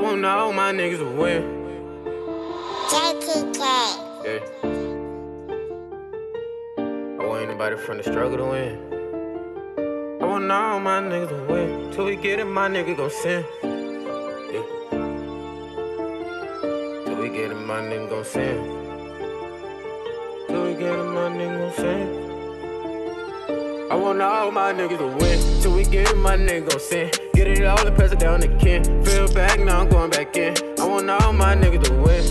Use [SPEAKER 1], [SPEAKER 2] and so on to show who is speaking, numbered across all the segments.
[SPEAKER 1] want all my niggas to win.
[SPEAKER 2] JTK.
[SPEAKER 1] Yeah. I want anybody from the struggle to win. I want all my niggas to win. Till we get it, my nigga gon' sin. Yeah. Till we get it, my nigga gon' sin. Till we get it, my nigga gon' sin. I want all my niggas to win. Till we get it, my nigga gon' sin. Get it all and pass it down the kin. Feel back, now I'm going back in. I want all my niggas to win.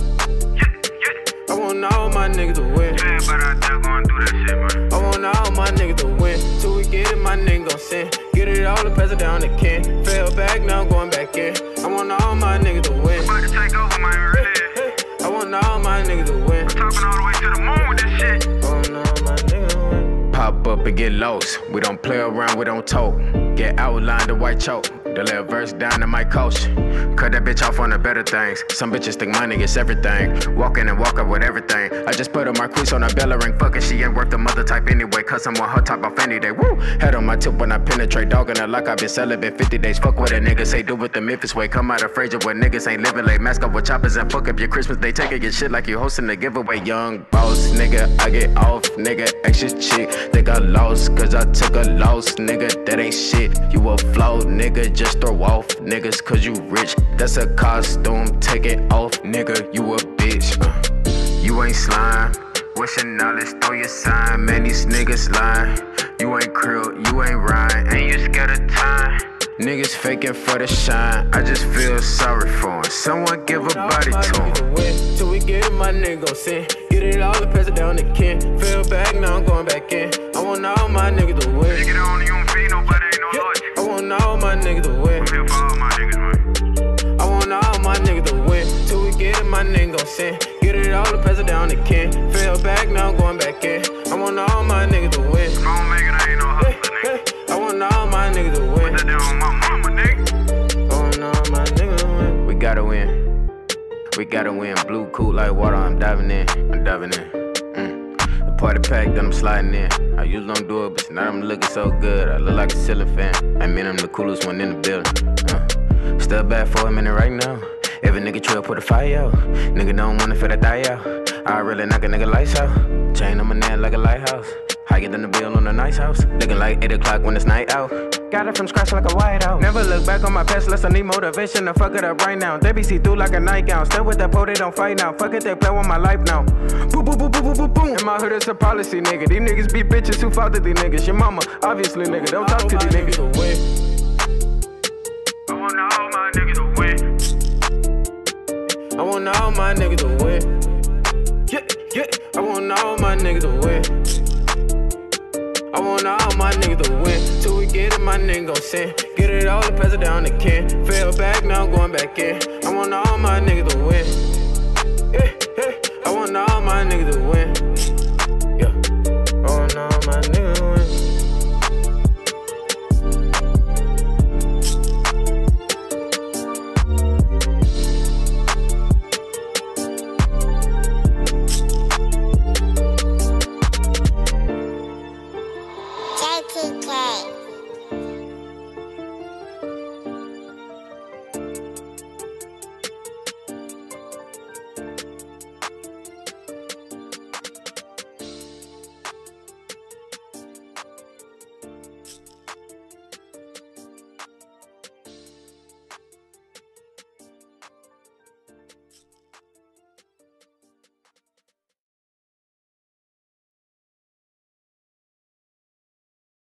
[SPEAKER 1] I want all my niggas to win.
[SPEAKER 3] Yeah, but I still gon' do that shit, man.
[SPEAKER 1] I want all my niggas to win. Till we get it, my nigga gon' sin. Get it all and pass it down the kin. Fell back, now I'm going back in. I want all my niggas to win.
[SPEAKER 3] I'm about to take over, man, really.
[SPEAKER 1] I want all my niggas to win.
[SPEAKER 3] Talking all the way to the moon with this shit.
[SPEAKER 1] I want all my niggas to win.
[SPEAKER 4] Pop up and get lost. We don't play around, we don't talk. Get outlined the white chalk. The little verse down in my coach. Cut that bitch off on the better things. Some bitches think money is everything. Walk in and walk up with everything. I just put a Marquise on a bell ring. Fuck it, she ain't worth the mother type anyway. Cause I'm on her top off any day. Woo! Head on my tip when I penetrate. Dog in her like I've been celibate 50 days. Fuck what a nigga say. Do it the Memphis way. Come out of Frazier where niggas ain't living late. Mask up with choppers and fuck up your Christmas day. Taking your shit like you hosting a giveaway. Young boss, nigga. I get off, nigga. Extra chick. Think I lost cause I took a loss, nigga. That ain't shit. You a flawed nigga. Just throw off niggas cause you rich. That's a costume. Take it off, nigga. You a bitch. You ain't slime. What's your knowledge? Throw your sign. Man, these niggas lying. You ain't krill, you ain't Ryan. Ain't you scared of time? Niggas faking for the shine. I just feel sorry for him. Someone give a body to him.
[SPEAKER 1] Till we get it, my nigga gon' sin. Get it all and pass it down the kin. Feel back, now I'm going back in. I want all my niggas to win.
[SPEAKER 3] You get it on, you don't feed nobody, ain't no logic.
[SPEAKER 1] I want all my niggas to win.
[SPEAKER 3] I'm here for all my niggas, man.
[SPEAKER 1] I want all my niggas to win. Till we get it, my nigga gon' sin. Get it all and pass it down the kin. Feel back, now I'm going back in. I want all my niggas to win.
[SPEAKER 3] If I don't make it, I ain't no hustler, nigga.
[SPEAKER 1] I want all my niggas to win.
[SPEAKER 3] Put that down on my mama, nigga.
[SPEAKER 1] I want all my niggas to win.
[SPEAKER 4] We gotta win. We gotta win. Blue cool like water. I'm diving in. I'm diving in. The party packed, then I'm sliding in. I usually don't do it, but tonight I'm looking so good. I look like a ceiling fan. I mean, I'm the coolest one in the building. Still bad for a minute right now. If a nigga trail, put a fire out. Nigga don't wanna feel that die out. I really knock a nigga lights out. Chain on my neck like a lighthouse. Higher than the bill on a nice house. Looking like 8 o'clock when it's night out. Got it from scratch like a whiteout. Never look back on my past unless I need motivation to fuck it up right now. They be see through like a nightgown. Still with that pole, they don't fight now. Fuck it, they play with my life now. Boom, boom, boom, boom, boom, boom, boom. In my hood, it's a policy, nigga. These niggas be bitches who fought to these niggas. Your mama, obviously, nigga. Don't talk to these niggas.
[SPEAKER 3] I want all my niggas to win.
[SPEAKER 1] I want all my niggas to win. Yeah, yeah. I want all my niggas to win. I want all my niggas to win. Till we get it, my nigga gon' sin. Get it all and pass it down the kin. Fell back, now I'm going back in. I want all my niggas to win. Yeah, yeah. I want all my niggas to win. Yeah. I want all my niggas to win.